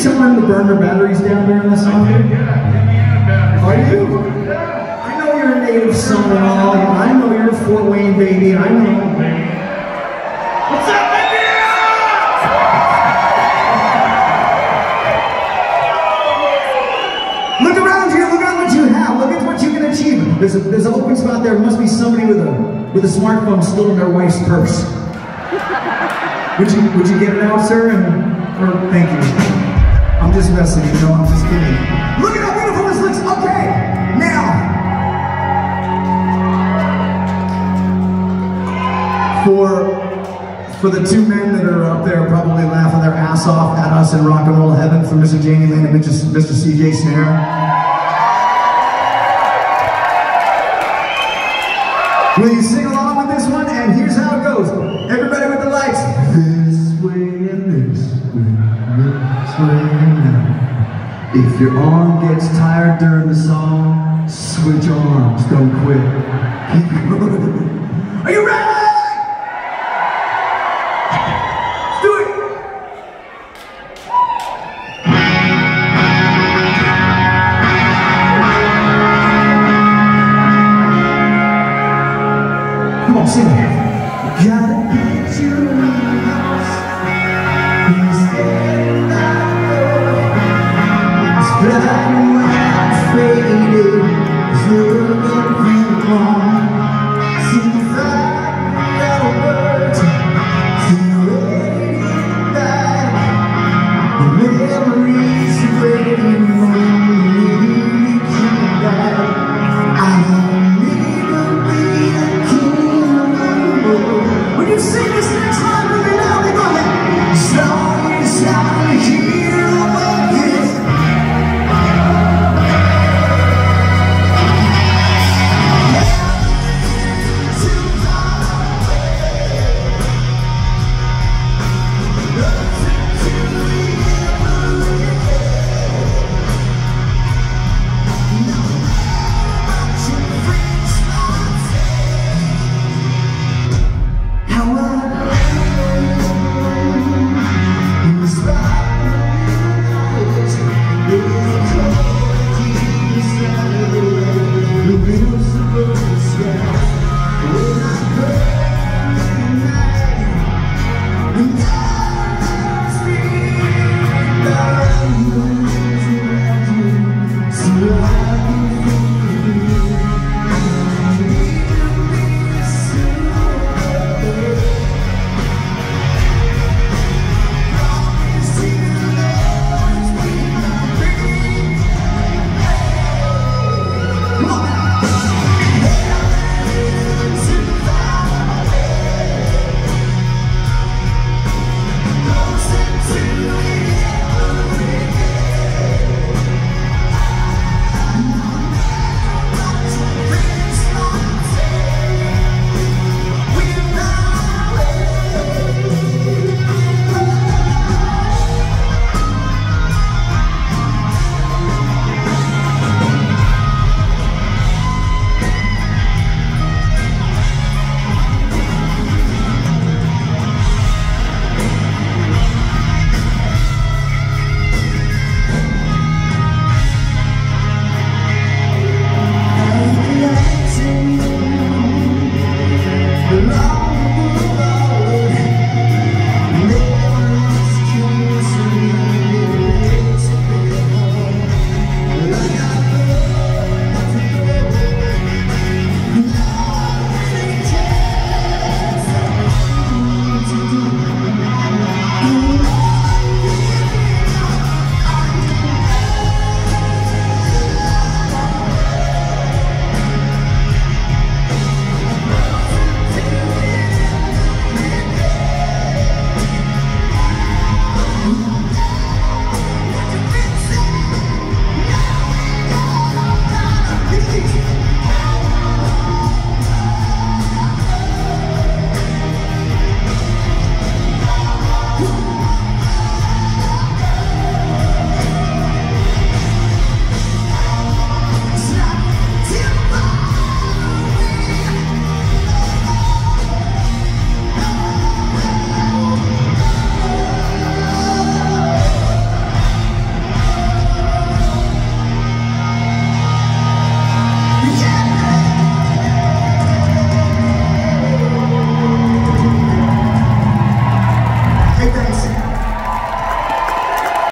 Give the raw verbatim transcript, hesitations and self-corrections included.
tell them to burn their batteries down during the song? I did, yeah. Are you? Yeah. I know you're a native son and all. I know you're a Fort Wayne baby. I know. What's up, baby? Look around here. Look at what you have. Look at what you can achieve. There's a, there's an open spot there. Must be somebody with a with a smartphone still in their wife's purse. Would you would you get it out, sir? And or thank you. I'm just messing. You know, I'm just kidding. Look at how beautiful this looks. Okay, now for. For the two men that are up there probably laughing their ass off at us in rock and roll heaven, for Mister Jamie Lane and Mister C J Snare. Will you sing along with this one? And here's how it goes. Everybody with the lights. This way and this way, this way and that. If your arm gets tired during the song, switch arms, don't quit. Keep going. Are you ready? Come on, sing it. Gotta get you lost. Instead it's black and white, faded. It's looking for wrong.